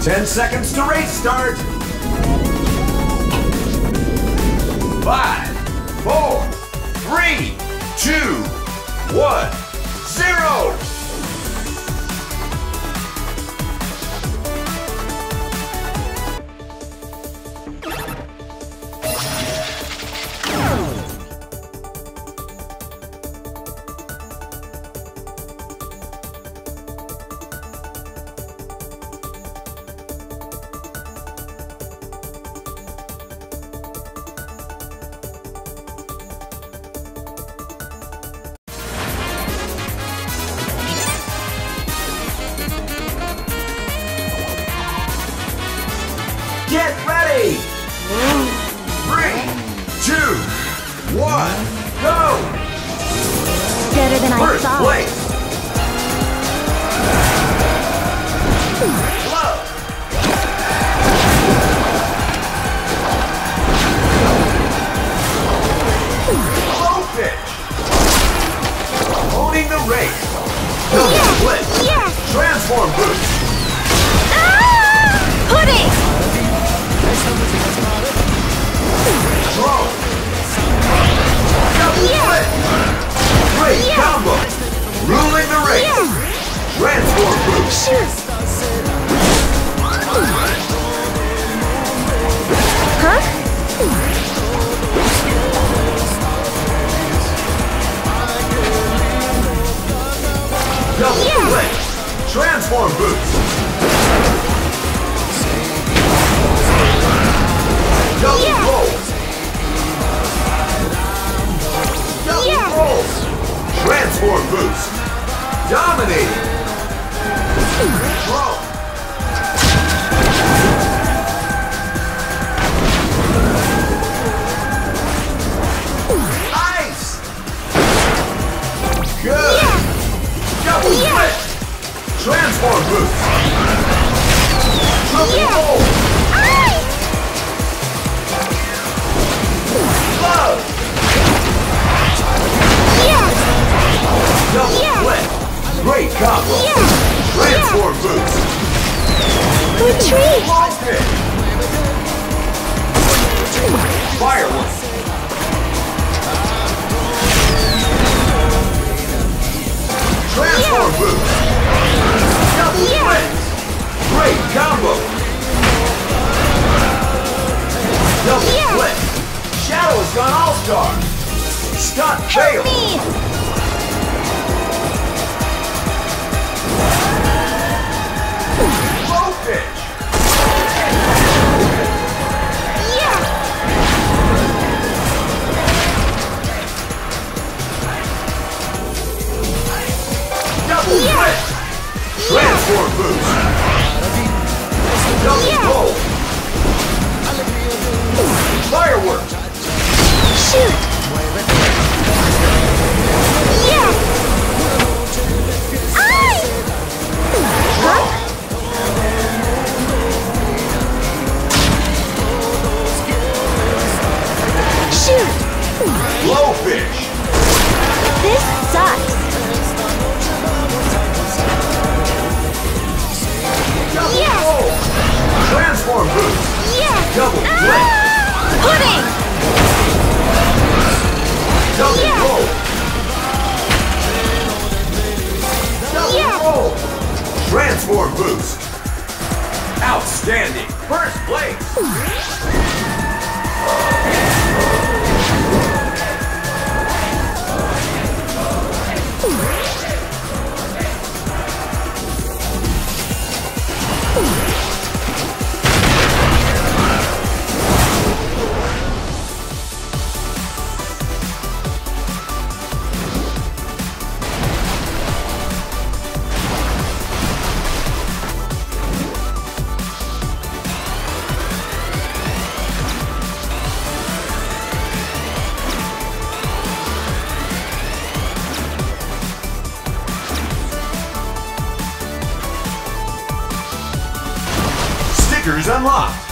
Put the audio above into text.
10 seconds to race start. 5, 4, 3, 2, 1, 0. Get ready! 3, 2, 1, go! Better than I First thought. place! Love! Low pitch! Owning the race! Double split! Yes! Transform boost! Ah! Pudding! Throw! Double split! Great combo! Ruling the race! Transform boost! Shoot! Huh? Double split! Transform boost! Double roll! Double roll! Transform boost! Dominating! Throw! Ice! Good! Double split! Transform boost! Triple roll! Love! Double split! Great combo! Transform boost! Retreat! Low pitch! Firework! Transform boost! Double split! Great combo! Double split! Shadow has gone all-star! Stunt fail! Me! Low pitch! Yeah! Double split! Transform boost! Double roll! Firework! Shoot! Yeah! Aye! Huh? Shoot! Low fish! This sucks. Double Yes! roll! Transform boost! Yeah! Double split! Pudding! Double Yeah! roll! Double Yeah! roll! Transform boost! Outstanding! First place! Stickers unlocked.